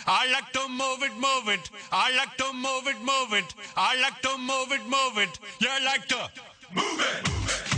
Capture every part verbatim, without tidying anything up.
I like to move it, move it. I like to move it, move it. I like to move it, move it. You like to move it.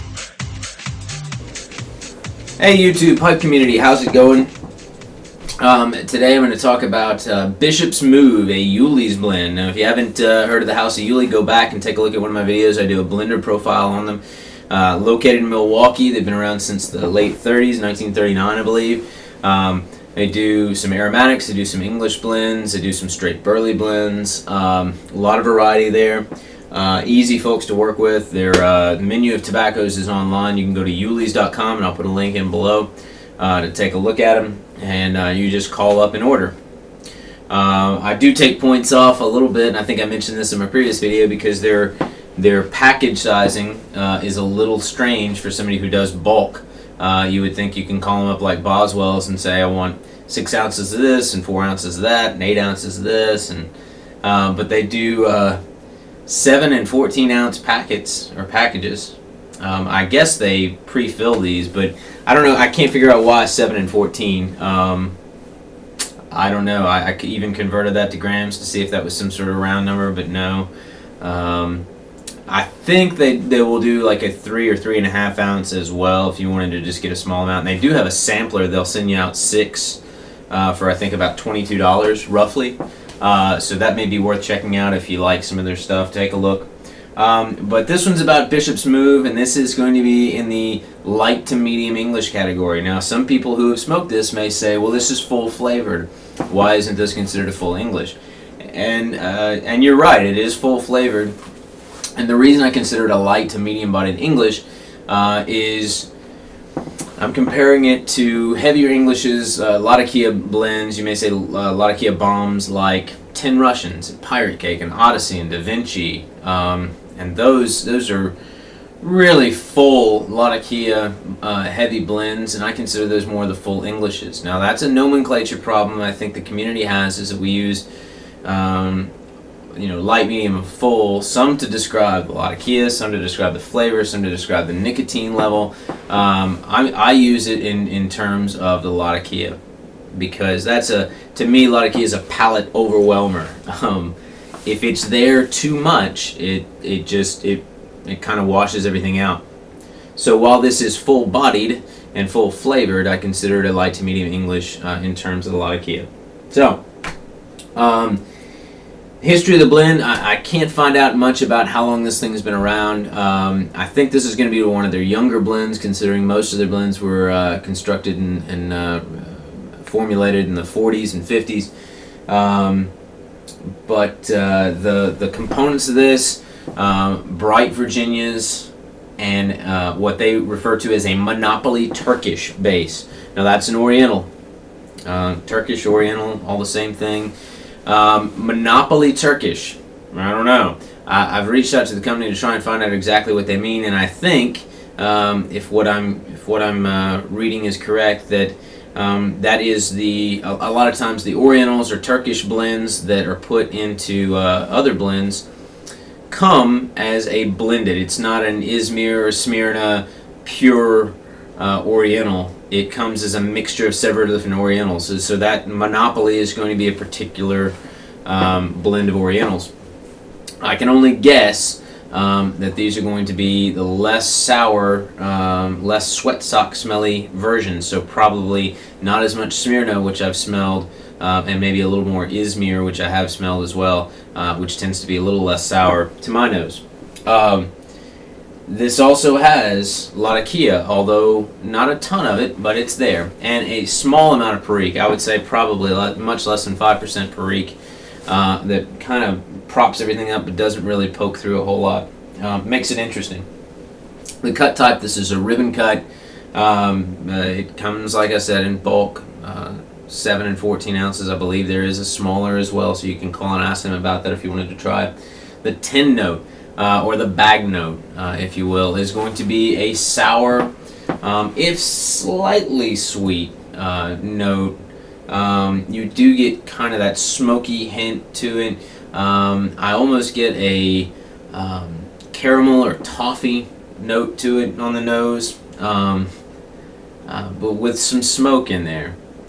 Hey YouTube Pipe community, how's it going? Um, today I'm going to talk about uh, Bishop's Move, a Yuli's blend. Now if you haven't uh, heard of the House of Yuli, go back and take a look at one of my videos. I do a blender profile on them. Uh, located in Milwaukee, they've been around since the late thirties, nineteen thirty-nine I believe. Um, they do some aromatics, they do some English blends, they do some straight burley blends. Um, a lot of variety there. Uh, easy folks to work with. Their uh, menu of tobaccos is online. You can go to yulis dot com and I'll put a link in below uh, to take a look at them, and uh, you just call up and order. Uh, I do take points off a little bit, and I think I mentioned this in my previous video, because their their package sizing uh, is a little strange for somebody who does bulk. Uh, you would think you can call them up like Boswell's and say, I want six ounces of this and four ounces of that and eight ounces of this, and uh, but they do uh, seven and fourteen ounce packets or packages. Um, I guess they pre-fill these, but I don't know. I can't figure out why seven and fourteen. Um, I don't know. I, I even converted that to grams to see if that was some sort of round number, but no. Um, I think they, they will do like a three or three and a half ounce as well if you wanted to just get a small amount. And they do have a sampler. They'll send you out six uh, for I think about twenty-two dollars roughly. Uh, so that may be worth checking out if you like some of their stuff. Take a look. Um, but this one's about Bishop's Move, and this is going to be in the light to medium English category. Now, some people who have smoked this may say, well, this is full flavored. Why isn't this considered a full English? And, uh, and you're right, it is full flavored. And the reason I consider it a light to medium bodied English uh, is I'm comparing it to heavier Englishes, uh, Latakia blends, you may say uh, Latakia bombs like Ten Russians, and Pirate Cake, and Odyssey, and Da Vinci. Um, and those those are really full Latakia uh, heavy blends, and I consider those more the full Englishes. Now that's a nomenclature problem I think the community has, is that we use um, you know, light, medium, and full, some to describe the Latakia, some to describe the flavor, some to describe the nicotine level. Um, I, I use it in, in terms of the Latakia, because that's a, to me, Latakia is a palate overwhelmer. Um, if it's there too much, it, it just, it, it kind of washes everything out. So while this is full-bodied and full-flavored, I consider it a light to medium English uh, in terms of the Latakia. So, um, history of the blend, I, I can't find out much about how long this thing has been around. Um, I think this is going to be one of their younger blends, considering most of their blends were uh, constructed and, and uh, formulated in the forties and fifties. Um, but uh, the, the components of this, uh, bright Virginias, and uh, what they refer to as a Monopoly Turkish base. Now that's an Oriental. Uh, Turkish, Oriental, all the same thing. Um, Monopoly Turkish, I don't know. I, I've reached out to the company to try and find out exactly what they mean, and I think um, if what I'm if what I'm uh, reading is correct, that um, that is the a, a lot of times the Orientals or Turkish blends that are put into uh, other blends come as a blended. It's not an Izmir or Smyrna pure uh, Oriental. It comes as a mixture of several different Orientals. So, so that Monopoly is going to be a particular um, blend of Orientals. I can only guess um, that these are going to be the less sour, um, less sweat sock smelly versions. So probably not as much Smyrna, which I've smelled, uh, and maybe a little more Izmir, which I have smelled as well, uh, which tends to be a little less sour to my nose. Um, This also has Latakia, although not a ton of it, but it's there, and a small amount of Perique. I would say probably much less than five percent Perique, uh, that kind of props everything up but doesn't really poke through a whole lot. Uh, makes it interesting. The cut type, this is a ribbon cut. Um, uh, it comes, like I said, in bulk, uh, seven and fourteen ounces. I believe there is a smaller as well, so you can call and ask them about that if you wanted to try it. The tin note, Uh, or the bag note, uh, if you will, is going to be a sour, um, if slightly sweet uh, note. Um, you do get kind of that smoky hint to it. Um, I almost get a um, caramel or toffee note to it on the nose, um, uh, but with some smoke in there.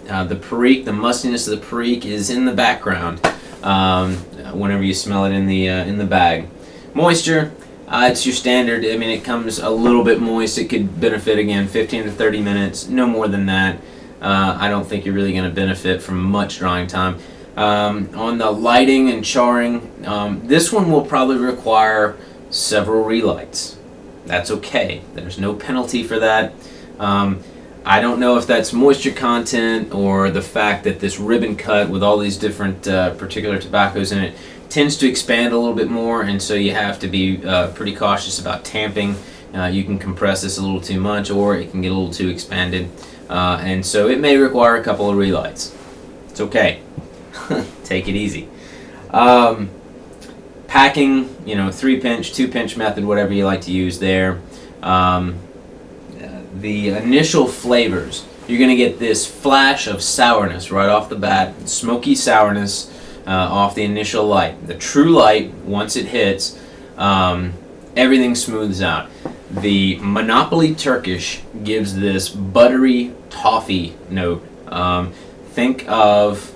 uh, the Perique, the mustiness of the Perique is in the background um, whenever you smell it in the uh, in the bag. Moisture, uh, it's your standard. I mean, it comes a little bit moist. It could benefit, again, fifteen to thirty minutes, no more than that. Uh, I don't think you're really going to benefit from much drying time. Um, on the lighting and charring, um, this one will probably require several relights. That's okay. There's no penalty for that. Um, I don't know if that's moisture content or the fact that this ribbon cut with all these different uh, particular tobaccos in it tends to expand a little bit more, and so you have to be uh, pretty cautious about tamping. Uh, you can compress this a little too much, or it can get a little too expanded, uh, and so it may require a couple of relights. It's okay. Take it easy. Um, packing, you know, three pinch, two pinch method, whatever you like to use there. Um, the initial flavors, you're going to get this flash of sourness right off the bat, smoky sourness uh, off the initial light. The true light, once it hits, um, everything smooths out. The Monopoly Turkish gives this buttery toffee note. Um, think of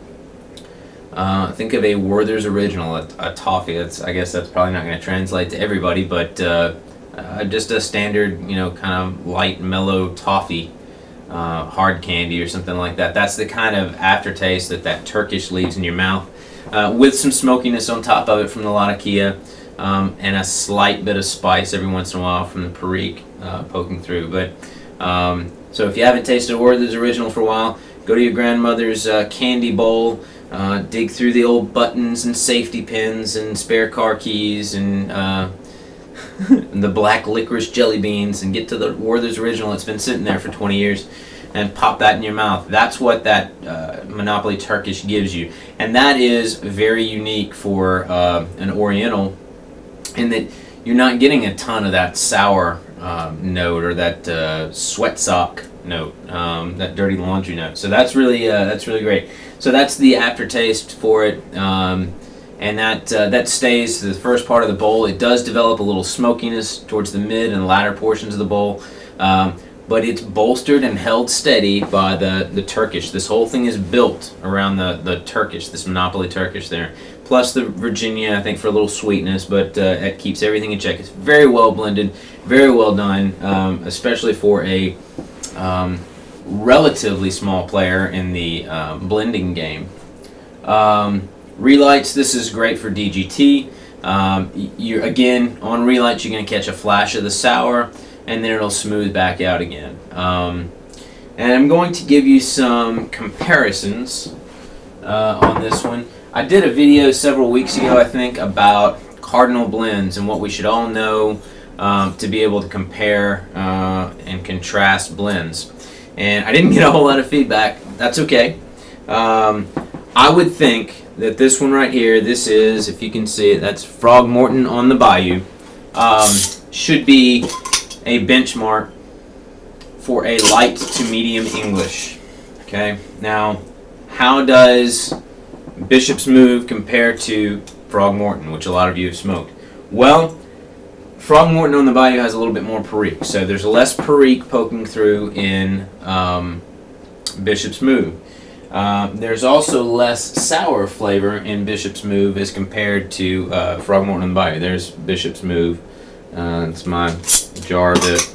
uh, think of a Werther's Original, a, a toffee. That's, I guess that's probably not going to translate to everybody, but uh, Uh, just a standard, you know, kind of light, mellow toffee, uh, hard candy or something like that. That's the kind of aftertaste that that Turkish leaves in your mouth, uh, with some smokiness on top of it from the Latakia, um, and a slight bit of spice every once in a while from the Perique uh, poking through. But um, so if you haven't tasted a Werther's Original for a while, go to your grandmother's uh, candy bowl, uh, dig through the old buttons and safety pins and spare car keys and uh, and the black licorice jelly beans, and get to the Werther's Original. It's been sitting there for twenty years, and pop that in your mouth. That's what that uh, Monopoly Turkish gives you, and that is very unique for uh, an Oriental, in that you're not getting a ton of that sour uh, note or that uh, sweat sock note, um, that dirty laundry note. So that's really uh, that's really great. So that's the aftertaste for it. Um, And that uh, that stays to the first part of the bowl. It does develop a little smokiness towards the mid and latter portions of the bowl, um, but it's bolstered and held steady by the, the Turkish. This whole thing is built around the, the Turkish, this Monopoly Turkish there. Plus the Virginia, I think, for a little sweetness, but uh, it keeps everything in check. It's very well blended, very well done, um, especially for a um, relatively small player in the uh, blending game. Um, Relights, this is great for D G T. Um, you again, on relights, you're going to catch a flash of the sour, and then it'll smooth back out again. Um, and I'm going to give you some comparisons uh, on this one. I did a video several weeks ago, I think, about cardinal blends and what we should all know um, to be able to compare uh, and contrast blends. And I didn't get a whole lot of feedback. That's okay. Um, I would think that this one right here, this is, if you can see it, that's Frogmorton on the Bayou, um, should be a benchmark for a light to medium English. Okay, now how does Bishop's Move compare to Frogmorton, which a lot of you have smoked? Well, Frogmorton on the Bayou has a little bit more Perique, so there's less Perique poking through in um, Bishop's Move. Uh, there's also less sour flavor in Bishop's Move as compared to uh, Frogmorton on the Bayou. There's Bishop's Move. Uh, it's my jar of it.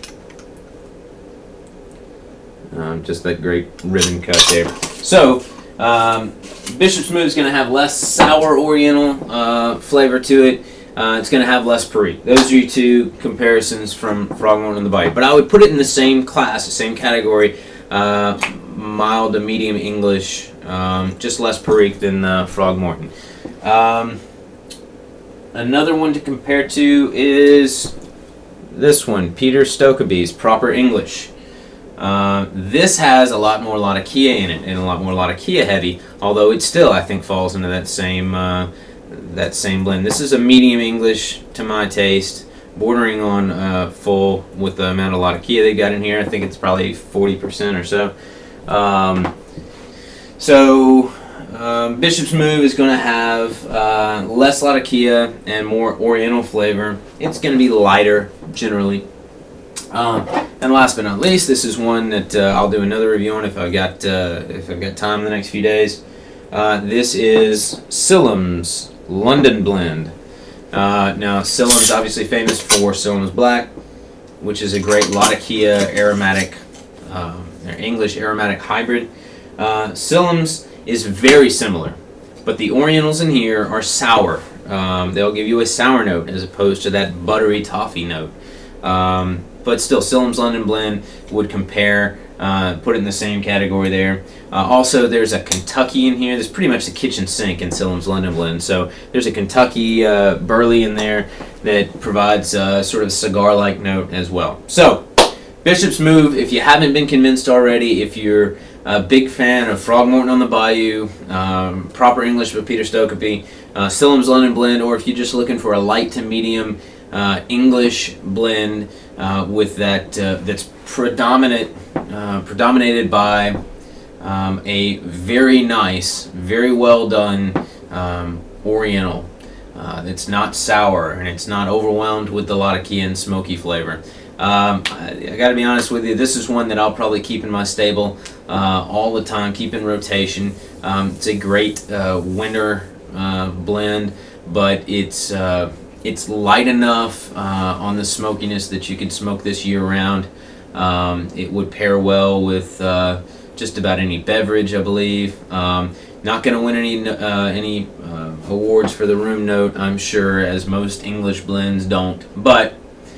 Um, just that great ribbon cut there. So, um, Bishop's Move is going to have less sour Oriental uh, flavor to it. Uh, it's going to have less Perique. Those are your two comparisons from Frogmorton on the Bayou. But I would put it in the same class, the same category. Uh, mild to medium English, um, just less Perique than uh, Frogmorton. Um, another one to compare to is this one, Peter Stokkebye's Proper English. Uh, this has a lot more Latakia in it, and a lot more Latakia heavy, although it still, I think, falls into that same uh, that same blend. This is a medium English to my taste, bordering on uh, full with the amount of Latakia they got in here. I think it's probably forty percent or so. Um, so um, Bishop's Move is going to have uh, less Latakia and more Oriental flavor. It's going to be lighter generally. Um, and last but not least, this is one that uh, I'll do another review on if I've got uh, if I've got time in the next few days. Uh, this is Selim's London Blend. Uh, now, Selim's obviously famous for Selim's Black, which is a great Latakia aromatic, uh, English aromatic hybrid. Uh, Selim's is very similar, but the Orientals in here are sour. Um, they'll give you a sour note as opposed to that buttery toffee note. Um, but still, Selim's London Blend would compare, uh, put it in the same category there. Uh, also, there's a Kentucky in here. There's pretty much the kitchen sink in Selim's London Blend. So there's a Kentucky uh, Burley in there that provides uh, sort of a cigar-like note as well. So, Bishop's Move, if you haven't been convinced already, if you're a big fan of Frogmorton on the Bayou, um, Proper English with Peter Stokopy, uh, Selim's London Blend, or if you're just looking for a light to medium uh, English blend uh, with that uh, that's predominant, uh, predominated by um, a very nice, very well done um, Oriental. Uh, that's not sour and it's not overwhelmed with the Latakia and smoky flavor. Um, I, I got to be honest with you, this is one that I'll probably keep in my stable uh, all the time, keep in rotation. Um, it's a great uh, winter uh, blend, but it's uh, it's light enough uh, on the smokiness that you could smoke this year round. Um, it would pair well with uh, just about any beverage, I believe. Um, not going to win any uh, any uh, awards for the room note, I'm sure, as most English blends don't, but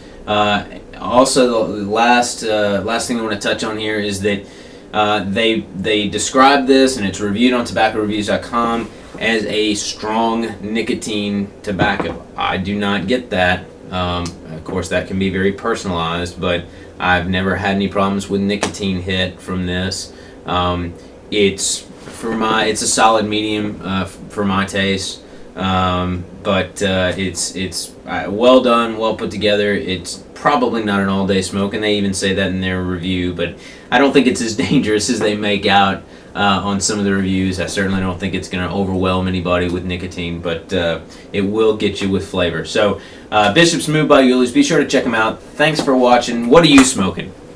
uh, also, the last uh, last thing I want to touch on here is that uh, they they describe this, and it's reviewed on tobacco reviews dot com, as a strong nicotine tobacco. I do not get that. Um, of course, that can be very personalized, but I've never had any problems with nicotine hit from this. Um, it's for my it's a solid medium uh, for my taste. Um, but uh, it's it's uh, well done, well put together. It's probably not an all-day smoke, and they even say that in their review, but I don't think it's as dangerous as they make out uh, on some of the reviews. I certainly don't think it's going to overwhelm anybody with nicotine, but uh, it will get you with flavor. So uh, Bishop's Move by Uli's, be sure to check them out. Thanks for watching. What are you smoking?